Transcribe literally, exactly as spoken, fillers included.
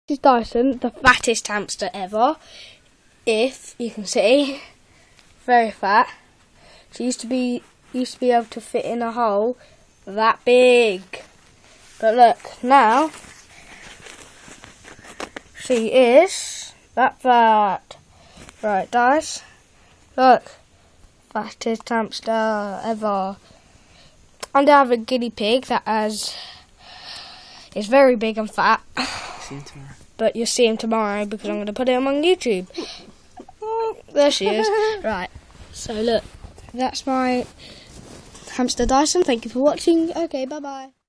This is Dyson, the fattest hamster ever. If you can see, very fat. She used to be used to be able to fit in a hole that big, but look now, she is that fat. Right, guys, look, fattest hamster ever. And I have a guinea pig that has is very big and fat. See him tomorrow. But you'll see him tomorrow because I'm going to put him on YouTube. Oh, there she is. Right, so look, that's my hamster Dyson. Thank you for watching. Okay, bye-bye.